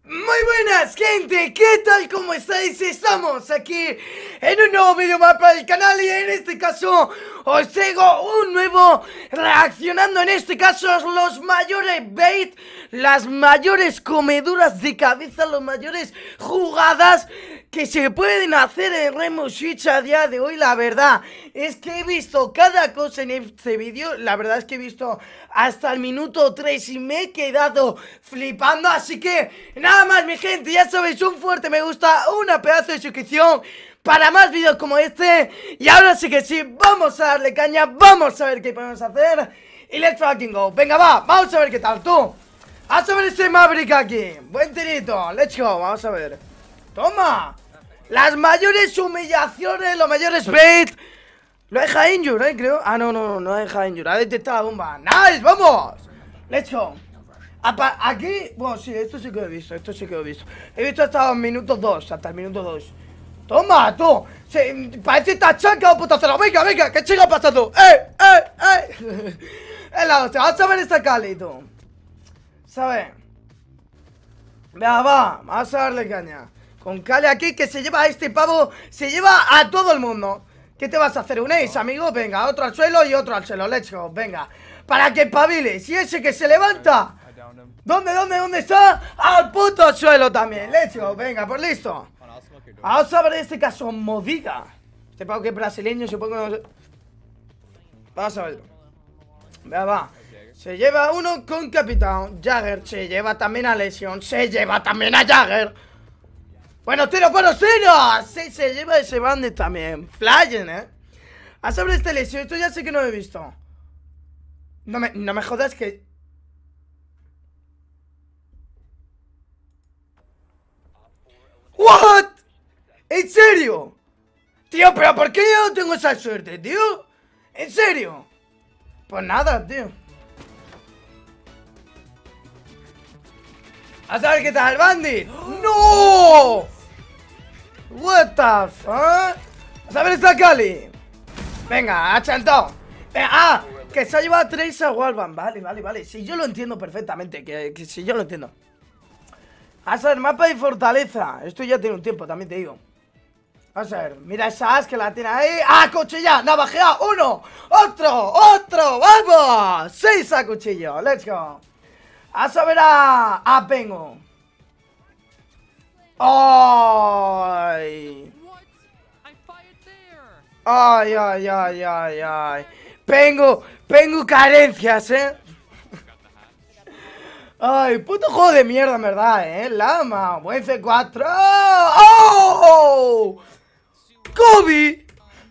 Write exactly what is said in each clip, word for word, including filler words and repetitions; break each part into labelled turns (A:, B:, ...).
A: Muy buenas, gente, ¿qué tal? ¿Cómo estáis? Estamos aquí en un nuevo vídeo más para el canal y en este caso os traigo un nuevo reaccionando, en este caso los mayores bait, las mayores comeduras de cabeza, las mayores jugadas que se pueden hacer en Rainbow Six a día de hoy. La verdad es que he visto cada cosa en este vídeo, la verdad es que he visto hasta el minuto tres y me he quedado flipando, así que nada más mi gente, ya sabéis, un fuerte me gusta, una pedazo de suscripción para más vídeos como este. Y ahora sí que sí, vamos a darle caña, vamos a ver qué podemos hacer y let's fucking go. Venga, va, vamos a ver qué tal, tú. Vamos a ver ese Maverick aquí, buen tirito, let's go, vamos a ver. Toma, las mayores humillaciones, los mayores bait. Lo deja injure, eh, creo. Ah, no, no, no deja injure, ha detectado la bomba. Nice, vamos, let's go. Apa aquí, bueno, sí, esto sí que lo he visto, esto sí que lo he visto. He visto hasta el minuto dos, hasta el minuto dos. Toma, tú, se, parece tachaca o putacero. Venga, venga, ¿qué chica pasa tú? ¡Eh, eh, eh! Es la hostia, vamos a ver esta Cali, tú. ¿Sabes? Venga, va, vamos a darle caña. Con Cali aquí, que se lleva a este pavo, se lleva a todo el mundo. ¿Qué te vas a hacer? ¿Un ace, amigo? Venga, otro al suelo y otro al suelo, let's go, venga. Para que paviles, y ese que se levanta. ¿Dónde, dónde, dónde está? Al puto suelo también, let's go, venga, pues listo. Vamos a ver este caso, Modiga. Este pavo que es brasileño, supongo que no sé. Vamos a verlo. Venga, va. Se lleva uno con Capitán. Jagger se lleva también a Lesion. Se lleva también a Jagger. Buenos tiros, buenos tiros. Sí, se lleva ese bandit también. Flying, eh. A saber este Lesion, esto ya sé que no lo he visto. No me, no me jodas que... ¿What? ¿En serio? Tío, pero ¿por qué yo no tengo esa suerte, tío? ¿En serio? Pues nada, tío. A saber qué tal el bandit. ¡No! What the fuck? A saber esta Cali. Venga, achantado. Eh, ah, que se ha llevado a Trace a Wallbang. Vale, vale, vale. Si yo lo entiendo perfectamente. Que, que si yo lo entiendo. A saber, mapa de fortaleza. Esto ya tiene un tiempo, también te digo. Vamos a ver, mira esa as que la tiene ahí. ¡Ah, cuchilla! ¡Navajea! ¡Uno! ¡Otro! ¡Otro! ¡Vamos! ¡Seis a cuchillo! ¡Let's go! A saber a... a Pengo. ¡Ay! ¡Ay, ay, ay, ay, ay! Pengo, Pengo carencias, ¿eh? Ay, puto juego de mierda, en verdad, eh. Lama, buen C cuatro. ¡Oh! ¡Kobe!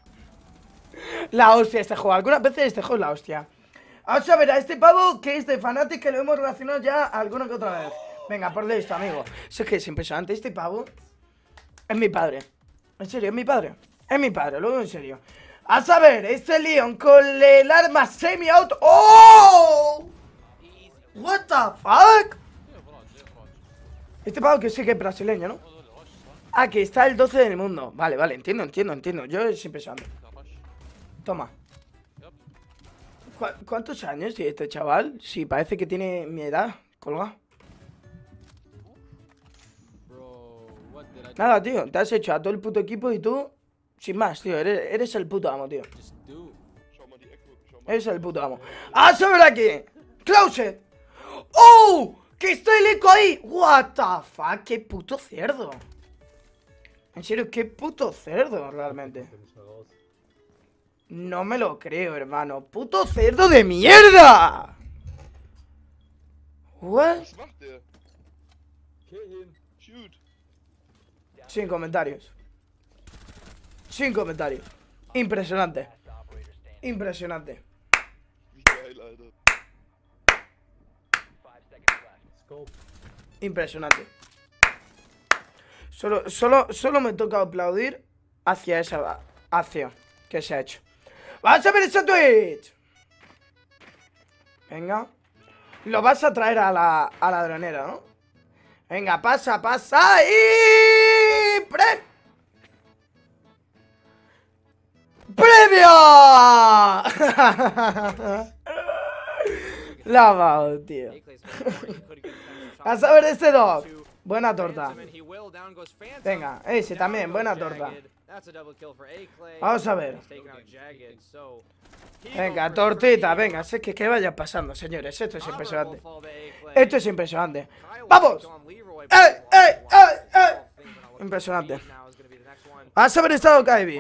A: La hostia este juego. Algunas veces este juego es la hostia. Vamos a ver a este pavo que es de Fnatic, que lo hemos relacionado ya alguna que otra vez. Venga, por listo, amigo. Eso es que es impresionante. Este pavo es mi padre. En serio, es mi padre. Es mi padre, lo digo en serio. A saber, este Leon con el arma semi-auto. ¡Oh! What the fuck? Este pavo que sí que es brasileño, ¿no? Ah, que está el doce del mundo. Vale, vale, entiendo, entiendo, entiendo. Yo es impresionante. Toma. ¿Cu ¿Cuántos años tiene este chaval? Sí, parece que tiene mi edad. Colga. Nada, tío, te has hecho a todo el puto equipo y tú, sin más, tío, eres, eres el puto amo, tío. Eres el puto amo. ¡Ah, sobre aquí! ¡Closet! ¡Oh! ¡Que está el eco ahí! What the fuck, qué puto cerdo. En serio, qué puto cerdo, realmente. No me lo creo, hermano. ¡Puto cerdo de mierda! What? Sin comentarios. Sin comentarios. Impresionante. Impresionante. Impresionante. Solo, solo, solo me toca aplaudir hacia esa acción que se ha hecho. ¡Vamos a ver ese Twitch! Venga. Lo vas a traer a la, a la dronera, ¿no? Venga, pasa, pasa y... ¡Pre! ¡Premio! La va, tío. A saber este dog. Buena torta. Venga, ese también, buena torta. Vamos a ver. Venga, tortita, venga, sé que, que vaya pasando, señores. Esto es impresionante. Esto es impresionante. ¡Vamos! ¡Eh, eh, eh, eh! Impresionante. Vas a haber estado Kaibi.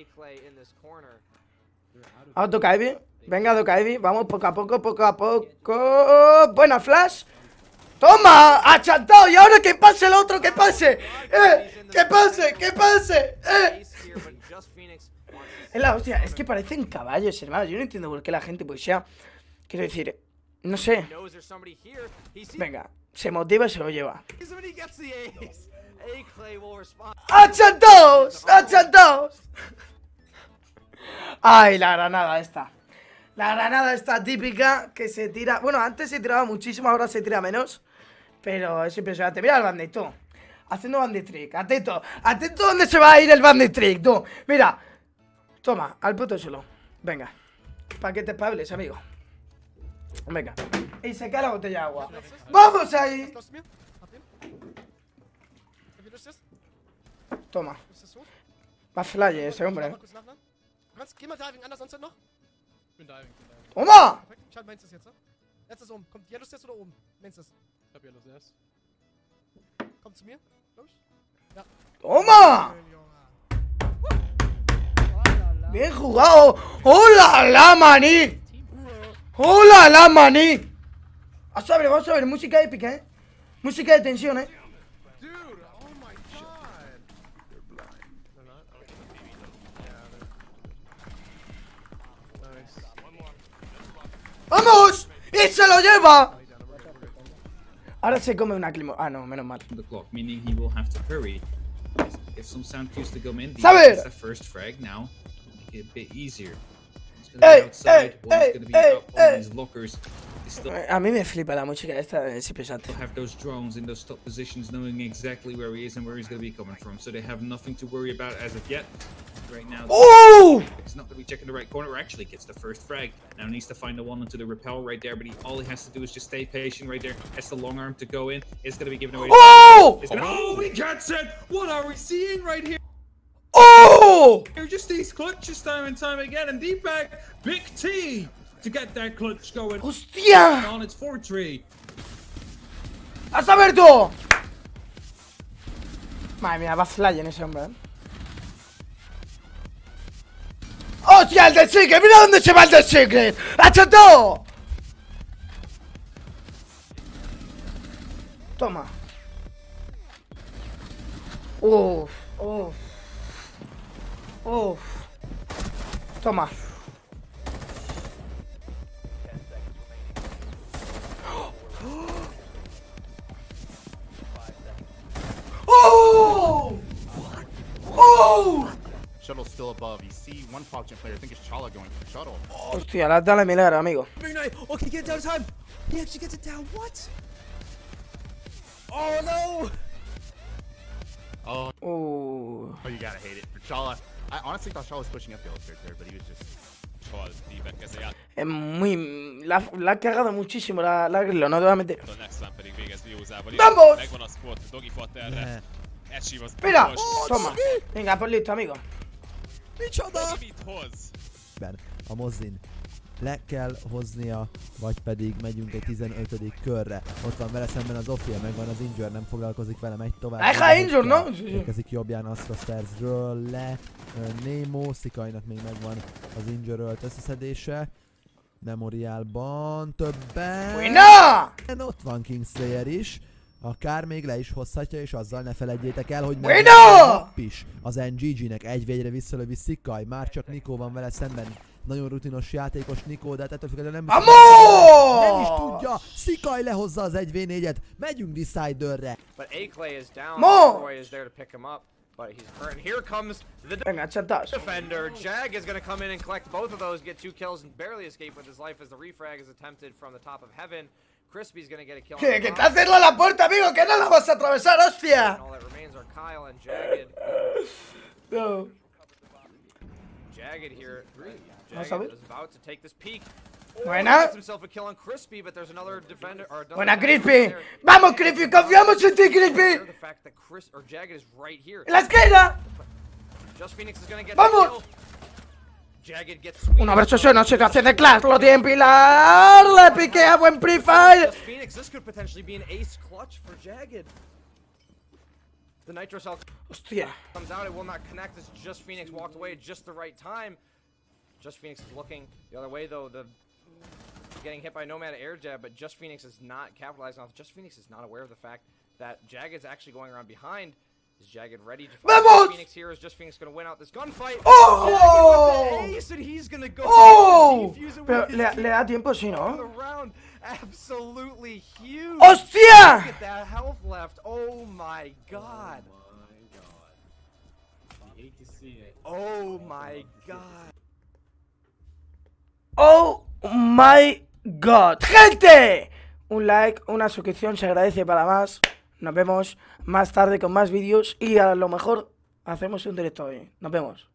A: Auto Kaibi. Venga, Dokaibi. Vamos poco a poco, poco a poco. Buena flash. ¡Toma! ¡Achantado! ¿Y ahora que pase el otro? ¡Que pase! ¡Eh! ¡Que pase! ¡Que pase! ¡Eh! Es la hostia. Es que parecen caballos, hermano. Yo no entiendo por qué la gente pues ya... Quiero decir... No sé. Venga. Se motiva y se lo lleva. ¡Achantados! ¡Achantados! Ay, la granada esta. La granada esta típica que se tira... Bueno, antes se tiraba muchísimo, ahora se tira menos. Pero es impresionante. Mira el bandit, tú. Haciendo bandit trick. Atento. Atento dónde se va a ir el bandit trick, tú. Mira. Toma, al puto suelo. Venga. Para que te espabiles, amigo. Venga. Y se cae la botella de agua. ¡Vamos ahí! Toma. Va fly ese hombre. ¡Toma! ¡Toma! ¡Bien jugado! ¡Hola la maní! ¡Hola la maní! Vamos a ver, vamos a ver, música épica, eh. Música de tensión, eh. ¡Vamos! ¡Y se lo lleva! Ahora se come una climo... Ah, no, menos mal. ¡Saber! ¡Ey, ey, ey, ey, ey! A mí me flipa la música esta, es impresionante.
B: Have those drones in those top positions knowing exactly where he is and where he's going to be coming from, so they have nothing to worry about as of yet. Right now,
A: oh!
B: He's not going to be checking the right corner, or actually gets the first frag. Now he needs to find the one into the rappel right there, but he, all he has to do is just stay patient right there. Has the long arm to go in. It's going to be given away.
A: Oh!
B: Gonna, oh, he gets it! What are we seeing right here?
A: Oh!
B: Here, just these clutches time and time again, and Deepak, Big T to get that clutch going.
A: ¡Hostia!
B: On its four three.
A: ¡A saber tú! Madre mía, va fly en ese hombre, ¿eh? ¡Hostia, el de Secret! ¡Mira dónde se va el de Secret! ¡Achantado! Toma. Uff, uff. Uff. Toma. Oh! Oh!
C: Shuttle's still above. You see one PogChamp player. I think it's Chala going for the shuttle.
A: Hostia, la dale milagro, amigo.
D: Very nice. Okay, get it down time. He actually gets it down. What? Oh no!
C: Oh.
A: Oh.
C: Oh, you gotta hate it. For Chala, I honestly thought Chala was pushing up the elevator there, but he was just.
A: Es muy... La, la ha cagado muchísimo la, la Grillo, no te voy a meter. ¡Vamos! ¡Mira! Toma. Venga, pues listo, amigo.
D: Ben, a Mozzin le kell hoznia, vagy pedig megyünk egy tizenötödik körre. Ott van vele szemben az Ophir, megvan az Injure, nem foglalkozik vele, megy tovább.
A: Deja Injure, no?
D: Érkezik jobbján Astrostersről le. Nemo, Szikajnak még megvan az Injure-ölt összeszedése. Memoriálban többen.
A: Buena!
D: Ott van Kingslayer is. Akár még le is hozhatja, és azzal ne feledjétek el, hogy
A: meg
D: is az en gé gé-nek egy végyre visszalövi Szikaj. Már csak Nico van vele szemben. Nagyon rutinos játékos Nico, de hát ettől függetlenül nem, nem is tudja. Szikaj lehozza az egy vé négyet. Megyünk Deciderre.
E: But A-Clay is down.
A: Mo!
E: Roy is there to pick him up, but he's hurt. And here comes the
A: Venga, chantas.
E: defender. Jag is going to come in and collect both of those, get two kills, and barely escape with his life as the refrag is attempted from the top of heaven. Crispy's going to get a kill.
A: Que, que te haces a la puerta, amigo, que no la vas a atravesar, hostia.
E: All that remains are Kyle and Jagged.
A: No.
E: Jagged here.
A: Vamos a
E: Jagged
A: ver.
E: is about to take this peek.
A: Buena.
E: Gets himself a kill on Crispy, but there's another defender, or another
A: Buena,
E: defender
A: Crispy.
E: there.
A: Vamos, Crispy, confiamos en ti, Crispy.
E: The fact that Chris or Jagged is right here.
A: En la esquina.
E: Just Phoenix is gonna get
A: Vamos.
E: the kill. Jagged gets sweet.
A: Una versus una situación de Clash. Lo tiene Pilar. Le piquea buen pre-fire.
E: Just Phoenix, this could potentially be an ace clutch for Jagged. The Nitro Cell
A: Hostia.
E: comes out, it will not connect as Just Phoenix walked away at just the right time. Just Phoenix is looking the other way though, the getting hit by Nomad air jab, but Just Phoenix is not capitalizing off. Just Phoenix is not aware of the fact that Jagged's actually going around behind. Is Jagged ready to fight
A: Vamos!
E: Phoenix here? Is Just Phoenix gonna win out this gunfight?
A: Oh!
E: Jagged with the ace, and he's gonna go
A: ¡Oh!
E: defuse it
A: Pero
E: with his
A: le, le da tiempo, sí,
E: of the
A: ¿no?
E: round. Absolutely huge.
A: ¡Hostia!
E: Look at that health left. Oh my god. Oh my god.
A: ¡Oh my god! ¡Gente! Un like, una suscripción se agradece para más. Nos vemos más tarde con más vídeos y a lo mejor hacemos un directo hoy. Nos vemos.